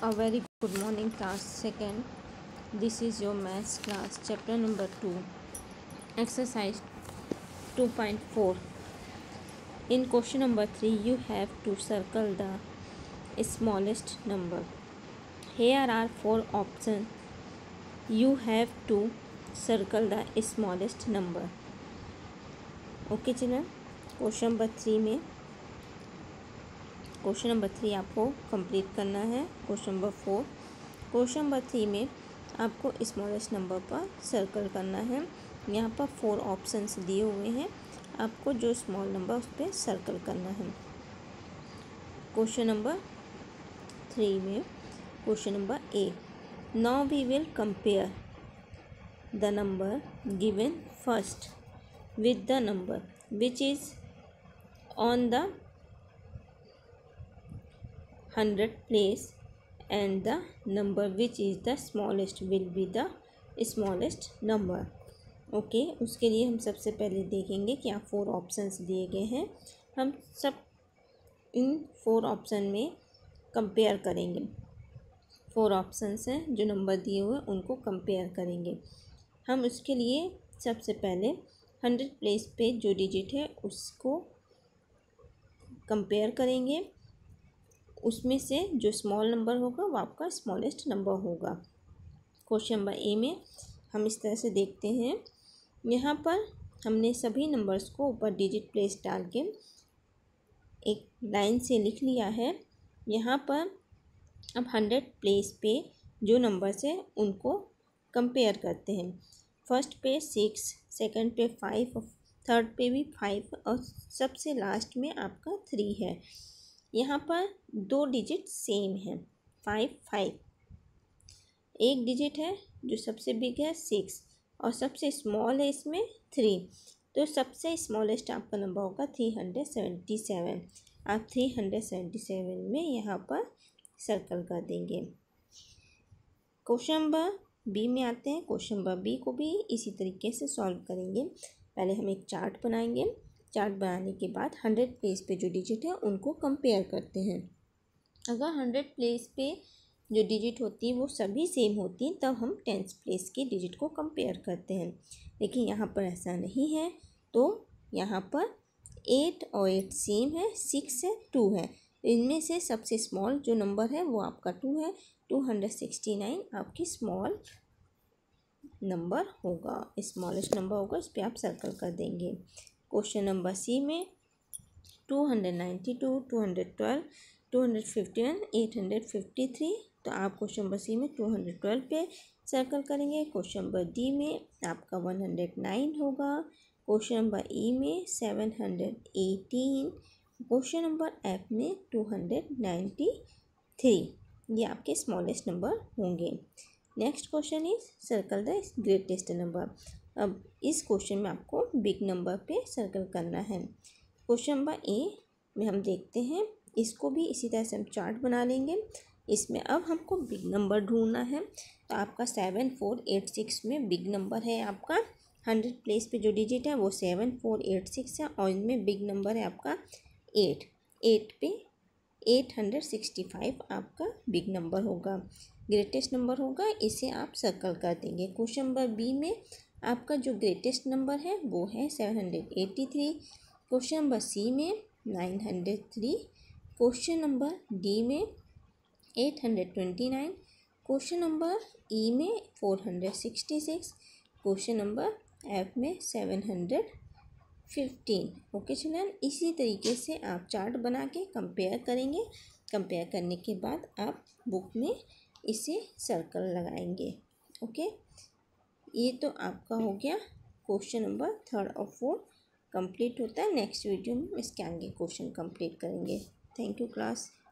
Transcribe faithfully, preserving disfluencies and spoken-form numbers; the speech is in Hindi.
A very good morning, class second. This is your maths class, chapter number two, exercise two point four. In question number three, you have to circle the smallest number. Here are four options. You have to circle the smallest number. Okay children, question number three में क्वेश्चन नंबर थ्री आपको कंप्लीट करना है. Question number four question number three में आपको स्मॉलेस्ट नंबर पर सर्कल करना है. यहाँ पर फोर ऑप्शंस दिए हुए हैं, आपको जो स्मॉल नंबर उस पर सर्कल करना है. क्वेश्चन नंबर थ्री में question number A. Now we will compare the number given first with the number which is on the hundred place and the number which is the smallest will be the smallest number. Okay okay, उसके लिए हम सबसे पहले देखेंगे क्या फोर ऑप्शंस दिए गए हैं. हम सब इन फोर ऑप्शन में कंपेयर करेंगे. फोर ऑप्शंस हैं जो नंबर दिए हुए उनको कंपेयर करेंगे. हम उसके लिए सबसे पहले हंड्रेड प्लेस पे जो डिजिट है उसको कंपेयर करेंगे. उसमें से जो स्मॉल नंबर होगा वो आपका स्मॉलेस्ट नंबर होगा. क्वेश्चन नंबर ए में हम इस तरह से देखते हैं. यहाँ पर हमने सभी नंबर्स को ऊपर डिजिट प्लेस डाल के एक लाइन से लिख लिया है. यहाँ पर अब हंड्रेड प्लेस पे जो नंबर्स है उनको कंपेयर करते हैं. फर्स्ट पे सिक्स, सेकंड पे फाइव, थर्ड पे भी फाइव और सबसे लास्ट में आपका थ्री है. यहाँ पर दो डिजिट सेम है, फाइव फाइव. एक डिजिट है जो सबसे बिग है सिक्स और सबसे स्मॉल है इसमें थ्री. तो सबसे स्मॉलेस्ट आपका नंबर होगा थ्री हंड्रेड सेवेंटी सेवन. आप थ्री हंड्रेड सेवेंटी सेवन में यहाँ पर सर्कल कर देंगे. क्वेश्चन नंबर बी में आते हैं. क्वेश्चन नंबर बी को भी इसी तरीके से सॉल्व करेंगे. पहले हम एक चार्ट बनाएंगे. चार्ट बनाने के बाद हंड्रेड प्लेस पे जो डिजिट है उनको कंपेयर करते हैं. अगर हंड्रेड प्लेस पे जो डिजिट होती है वो सभी सेम होती हैं तब हम टेंथ प्लेस के डिजिट को कंपेयर करते हैं. लेकिन यहाँ पर ऐसा नहीं है. तो यहाँ पर एट और एट सेम है, सिक्स है, टू है. इनमें से सबसे स्मॉल जो नंबर है वो आपका टू है. टू हंड्रेड सिक्सटी नाइन आपकी स्मॉल नंबर होगा, स्मॉलेस्ट नंबर होगा. इस पर आप सर्कल कर देंगे. क्वेश्चन नंबर सी में two hundred ninety two, two hundred twelve, two hundred fifty one, eight hundred fifty three. तो आप क्वेश्चन नंबर सी में टू हंड्रेड ट्वेल्व पे सर्कल करेंगे. क्वेश्चन नंबर डी में आपका वन हंड्रेड नाइन होगा. क्वेश्चन नंबर ई में seven hundred eighteen. Question number F में टू हंड्रेड नाइन्टी थ्री. ये आपके स्मॉलेस्ट नंबर होंगे. Next question is circle the greatest number. अब इस क्वेश्चन में आपको बिग नंबर पे सर्कल करना है. क्वेश्चन नंबर ए में हम देखते हैं. इसको भी इसी तरह से हम चार्ट बना लेंगे. इसमें अब हमको बिग नंबर ढूंढना है. तो आपका सेवन फोर एट सिक्स में बिग नंबर है आपका. हंड्रेड प्लेस पे जो डिजिट है वो सेवन फोर एट सिक्स है और इनमें बिग नंबर है आपका एट. एट पे एट हंड्रेड सिक्सटी फाइव आपका बिग नंबर होगा, ग्रेटेस्ट नंबर होगा. इसे आप सर्कल कर देंगे. क्वेश्चन नंबर बी में आपका जो ग्रेटेस्ट नंबर है वो है seven hundred eighty three. Question number C में nine hundred three. Question number D में eight hundred twenty nine. Question number E में four hundred sixty six. Question number F में seven hundred fifteen. Okay children, इसी तरीके से आप चार्ट बना के कंपेयर करेंगे. कंपेयर करने के बाद आप बुक में इसे सर्कल लगाएंगे. ओके, ये तो आपका हो गया क्वेश्चन नंबर थर्ड और फोर्थ कंप्लीट होता है. नेक्स्ट वीडियो में इसके आगे क्वेश्चन कंप्लीट करेंगे. Thank you class.